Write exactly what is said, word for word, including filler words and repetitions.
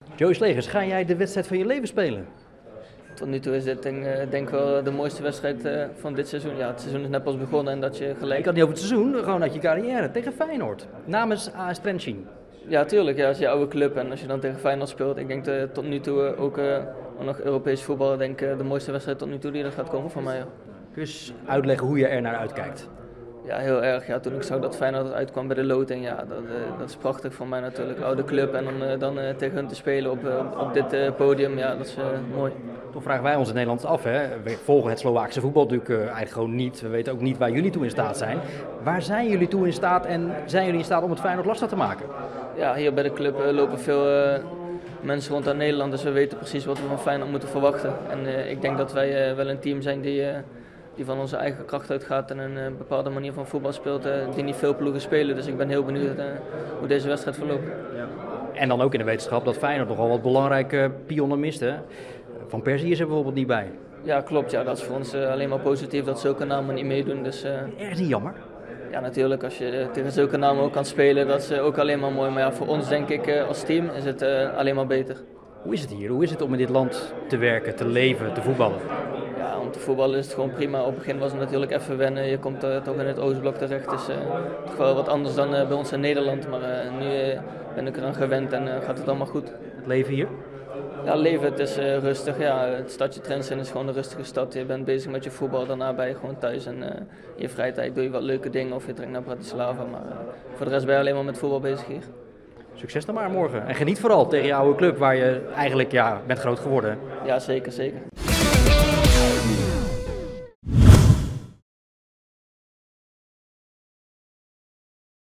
Joey Slegers, ga jij de wedstrijd van je leven spelen? Tot nu toe is dit denk ik denk wel de mooiste wedstrijd uh, van dit seizoen. Ja, het seizoen is net pas begonnen en dat je gelijk... Ik had niet over het seizoen, gewoon uit je carrière tegen Feyenoord. Namens A S Trenčín. Ja, tuurlijk. Ja, als je oude club en als je dan tegen Feyenoord speelt. Ik denk uh, tot nu toe uh, ook uh, nog Europees voetbal, denk ik uh, de mooiste wedstrijd tot nu toe die er gaat komen van mij. Ja. Kun je eens uitleggen hoe je er naar uitkijkt? Ja, heel erg. Ja, toen ik zag dat Feyenoord uitkwam bij de loting, ja, dat, uh, dat is prachtig voor mij natuurlijk. Oude club en dan, uh, dan uh, tegen hun te spelen op, uh, op dit uh, podium, ja, dat is uh, mooi. Toch vragen wij ons in Nederland af, hè? We volgen het Slovaakse voetbal natuurlijk uh, eigenlijk gewoon niet. We weten ook niet waar jullie toe in staat zijn. Waar zijn jullie toe in staat en zijn jullie in staat om het Feyenoord lastig te maken? Ja, hier bij de club uh, lopen veel uh, mensen rond uit Nederland, dus we weten precies wat we van Feyenoord moeten verwachten. En uh, ik denk dat wij uh, wel een team zijn die... Uh, die van onze eigen kracht uitgaat en een uh, bepaalde manier van voetbal speelt uh, die niet veel ploegen spelen. Dus ik ben heel benieuwd uh, hoe deze wedstrijd verloopt. Ja. En dan ook in de wetenschap dat Feyenoord nogal wat belangrijke pionnen mist. Hè? Van Persie is er bijvoorbeeld niet bij. Ja, klopt. Ja, dat is voor ons uh, alleen maar positief dat zulke namen niet meedoen. Dus, uh, Erg niet jammer? Ja, natuurlijk. Als je uh, tegen zulke namen ook kan spelen, dat is uh, ook alleen maar mooi. Maar ja, voor ons denk ik uh, als team is het uh, alleen maar beter. Hoe is het hier? Hoe is het om in dit land te werken, te leven, te voetballen? Ja, om te voetballen is het gewoon prima. Op het begin was het natuurlijk even wennen. Je komt uh, toch in het Oostblok terecht. Het is uh, toch wel wat anders dan uh, bij ons in Nederland. Maar uh, nu uh, ben ik eraan gewend en uh, gaat het allemaal goed. Het leven hier? Ja, leven, het is uh, rustig. Ja, het stadje Trenčín is gewoon een rustige stad. Je bent bezig met je voetbal, daarna ben je gewoon thuis. En uh, in je vrije tijd doe je wat leuke dingen of je trekt naar Bratislava. Maar uh, voor de rest ben je alleen maar met voetbal bezig hier. Succes dan maar morgen. En geniet vooral tegen je oude club waar je eigenlijk ja, bent groot geworden. Ja, zeker, zeker.